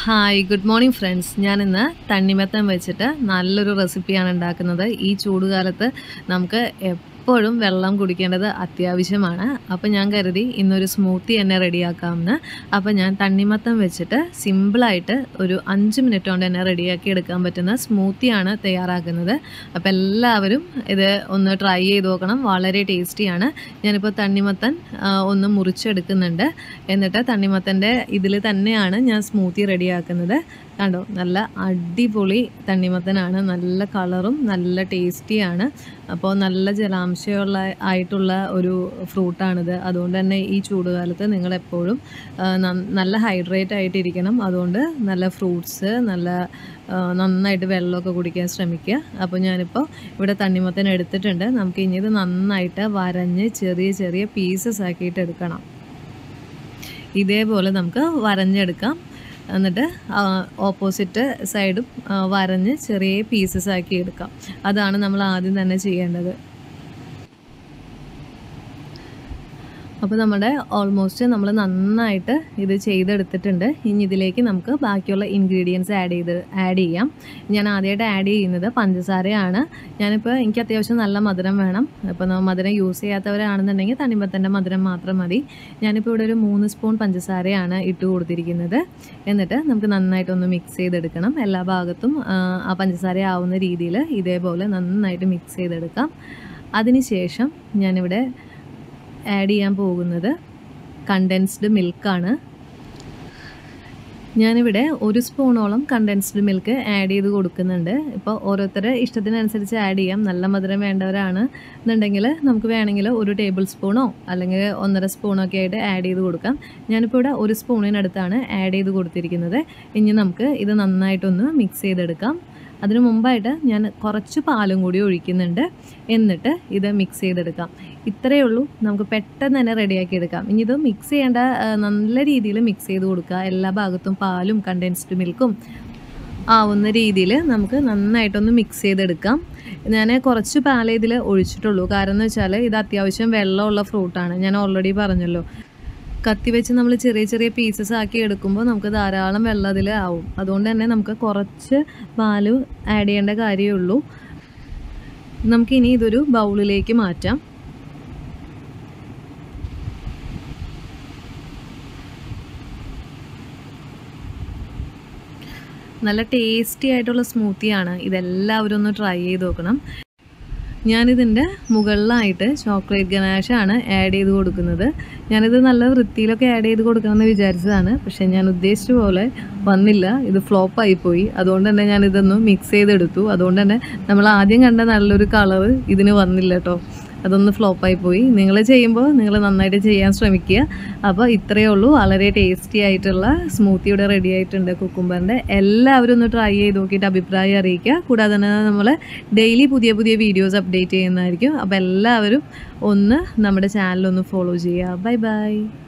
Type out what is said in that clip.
Hi good morning friends. ഞാനിന്ന് തണ്ണിമത്തൻ വെച്ചിട്ട് നല്ലൊരു റെസിപ്പിയാണ് ഉണ്ടാക്കുന്നത്. ഈ ചൂടുകാലത്ത് നമുക്ക് എപ്പോഴും വെള്ളം കുടിക്കേണ്ടത് അത്യാവശ്യമാണ്. അപ്പോൾ ഞാൻ കരുതി ഇന്നൊരു സ്മൂത്തി തന്നെ റെഡിയാക്കാമെന്ന്. അപ്പോൾ ഞാൻ തണ്ണിമത്തൻ വെച്ചിട്ട് സിമ്പിളായിട്ട് ഒരു 5 മിനിറ്റ് കൊണ്ട് തന്നെ റെഡിയാക്കി എടുക്കാൻ പറ്റുന്ന സ്മൂത്തിയാണ് തയ്യാറാക്കുന്നത്. അപ്പോൾ എല്ലാവരും ഇത് ഒന്ന് ട്രൈ ചെയ്ത് നോക്കണം. വളരെ ടേസ്റ്റിയാണ്. ഞാനിപ്പോൾ തണ്ണിമത്തൻ ഒന്ന് മുറിച്ചെടുക്കുന്നുണ്ട്. എന്നിട്ട് തണ്ണിമത്തൻ്റെ ഇതിൽ തന്നെയാണ് ഞാൻ സ്മൂത്തി റെഡിയാക്കുന്നത്. കണ്ടോ, നല്ല അടിപൊളി തണ്ണിമത്തനാണ്. നല്ല കളറും നല്ല ടേസ്റ്റിയാണ്. അപ്പോൾ നല്ല ജലാംശമുള്ള ആയിട്ടുള്ള ഒരു ഫ്രൂട്ടാണിത്. അതുകൊണ്ട് തന്നെ ഈ ചൂടുകാലത്ത് നിങ്ങളെപ്പോഴും നല്ല ഹൈഡ്രേറ്റ് ആയിട്ടിരിക്കണം. അതുകൊണ്ട് നല്ല ഫ്രൂട്ട്സ്, നന്നായിട്ട് വെള്ളമൊക്കെ കുടിക്കാൻ ശ്രമിക്കുക. അപ്പോൾ ഞാനിപ്പോൾ ഇവിടെ തണ്ണിമത്തൻ എടുത്തിട്ടുണ്ട്. നമുക്ക് ഇനി ഇത് നന്നായിട്ട് വരഞ്ഞ് ചെറിയ ചെറിയ പീസസ് ആക്കിയിട്ട് എടുക്കണം. ഇതേപോലെ നമുക്ക് വരഞ്ഞെടുക്കാം. എന്നിട്ട് ഓപ്പോസിറ്റ് സൈഡും വരഞ്ഞ് ചെറിയ പീസസ് ആക്കി എടുക്കാം. അതാണ് നമ്മൾ ആദ്യം തന്നെ ചെയ്യേണ്ടത്. അപ്പോൾ നമ്മുടെ ഓൾമോസ്റ്റ് നമ്മൾ നന്നായിട്ട് ഇത് ചെയ്തെടുത്തിട്ടുണ്ട്. ഇനി ഇതിലേക്ക് നമുക്ക് ബാക്കിയുള്ള ഇൻഗ്രീഡിയൻസ് ആഡ് ചെയ്യാം. ഞാൻ ആദ്യമായിട്ട് ആഡ് ചെയ്യുന്നത് പഞ്ചസാരയാണ്. എനിക്ക് അത്യാവശ്യം നല്ല മധുരം വേണം. ഇപ്പോൾ മധുരം യൂസ് ചെയ്യാത്തവരാണെന്നുണ്ടെങ്കിൽ തണ്ണിമത്തൻ്റെ മധുരം മാത്രം മതി. ഞാനിപ്പോൾ ഇവിടെ ഒരു 3 സ്പൂൺ പഞ്ചസാരയാണ് ഇട്ട് കൊടുത്തിരിക്കുന്നത്. എന്നിട്ട് നമുക്ക് നന്നായിട്ടൊന്ന് മിക്സ് ചെയ്തെടുക്കണം. എല്ലാ ഭാഗത്തും ആ പഞ്ചസാര ആവുന്ന രീതിയിൽ ഇതേപോലെ നന്നായിട്ട് മിക്സ് ചെയ്തെടുക്കാം. അതിനുശേഷം ഞാനിവിടെ ആഡ് ചെയ്യാൻ പോകുന്നത് കണ്ടൻസ്ഡ് മിൽക്കാണ്. ഞാനിവിടെ 1 സ്പൂണോളം കണ്ടൻസ്ഡ് മിൽക്ക് ആഡ് ചെയ്ത് കൊടുക്കുന്നുണ്ട്. ഇപ്പോൾ ഓരോരുത്തരുടെ ഇഷ്ടത്തിനനുസരിച്ച് ആഡ് ചെയ്യാം. നല്ല മധുരം വേണ്ടവരാണ് എന്നുണ്ടെങ്കിൽ നമുക്ക് വേണമെങ്കിൽ 1 ടേബിൾ സ്പൂണോ അല്ലെങ്കിൽ 1.5 സ്പൂണോ ഒക്കെ ആയിട്ട് ആഡ് ചെയ്ത് കൊടുക്കാം. ഞാനിപ്പോൾ ഇവിടെ 1 സ്പൂണിനടുത്താണ് ആഡ് ചെയ്ത് കൊടുത്തിരിക്കുന്നത്. ഇനി നമുക്ക് ഇത് നന്നായിട്ടൊന്ന് മിക്സ് ചെയ്തെടുക്കാം. അതിനു മുമ്പായിട്ട് ഞാൻ കുറച്ച് പാലും കൂടി ഒഴിക്കുന്നുണ്ട്. എന്നിട്ട് ഇത് മിക്സ് ചെയ്തെടുക്കാം. ഇത്രയേ ഉള്ളൂ. നമുക്ക് പെട്ടെന്ന് തന്നെ റെഡിയാക്കി എടുക്കാം. ഇനി ഇത് മിക്സ് ചെയ്യേണ്ട, നല്ല രീതിയിൽ മിക്സ് ചെയ്ത് കൊടുക്കുക. എല്ലാ ഭാഗത്തും പാലും കണ്ടൻസ്ഡ് മിൽക്കും ആവുന്ന രീതിയിൽ നമുക്ക് നന്നായിട്ടൊന്ന് മിക്സ് ചെയ്തെടുക്കാം. ഞാൻ കുറച്ച് പാലേ ഇതിൽ ഒഴിച്ചിട്ടുള്ളൂ. കാരണം എന്ന് വെച്ചാൽ ഇത് അത്യാവശ്യം വെള്ളമുള്ള ഫ്രൂട്ടാണ്. ഞാൻ ഓൾറെഡി പറഞ്ഞല്ലോ. കത്തി വെച്ച് നമ്മൾ ചെറിയ ചെറിയ പീസസ് ആക്കി എടുക്കുമ്പോൾ നമുക്ക് ധാരാളം വെള്ളം അതിൽ ആവും. അതുകൊണ്ട് തന്നെ നമുക്ക് കുറച്ച് പാല് ആഡ് ചെയ്യേണ്ട കാര്യമുള്ളൂ. നമുക്കിനി ഇതൊരു ബൗളിലേക്ക് മാറ്റാം. നല്ല ടേസ്റ്റി ആയിട്ടുള്ള സ്മൂത്തിയാണ്. ഇതെല്ലാവരും ഒന്ന് ട്രൈ ചെയ്ത് നോക്കണം. ഞാനിതിൻ്റെ മുകളിലായിട്ട് ചോക്ലേറ്റ് ഗനാഷാണ് ആഡ് ചെയ്ത് കൊടുക്കുന്നത്. ഞാനിത് നല്ല വൃത്തിയിലൊക്കെ ആഡ് ചെയ്ത് കൊടുക്കണമെന്ന് വിചാരിച്ചതാണ്. പക്ഷേ ഞാൻ ഉദ്ദേശിച്ച പോലെ വന്നില്ല. ഇത് ഫ്ലോപ്പായിപ്പോയി. അതുകൊണ്ട് തന്നെ ഞാനിതൊന്ന് മിക്സ് ചെയ്തെടുത്തു. അതുകൊണ്ട് തന്നെ നമ്മൾ ആദ്യം കണ്ട നല്ലൊരു കളറ് ഇതിന് വന്നില്ല കേട്ടോ. അതൊന്ന് ഫ്ലോപ്പായിപ്പോയി. നിങ്ങൾ ചെയ്യുമ്പോൾ നിങ്ങൾ നന്നായിട്ട് ചെയ്യാൻ ശ്രമിക്കുക. അപ്പോൾ ഇത്രയേ ഉള്ളൂ. വളരെ ടേസ്റ്റി ആയിട്ടുള്ള സ്മൂത്തി ഇവിടെ റെഡി ആയിട്ടുണ്ട് കുക്കുംബറിൻ്റെ. എല്ലാവരും ഒന്ന് ട്രൈ ചെയ്ത് നോക്കിയിട്ട് അഭിപ്രായം അറിയിക്കുക. കൂടാതെ തന്നെ നമ്മൾ ഡെയിലി പുതിയ പുതിയ വീഡിയോസ് അപ്ഡേറ്റ് ചെയ്യുന്നതായിരിക്കും. അപ്പോൾ എല്ലാവരും ഒന്ന് നമ്മുടെ ചാനലൊന്ന് ഫോളോ ചെയ്യുക. Bye by.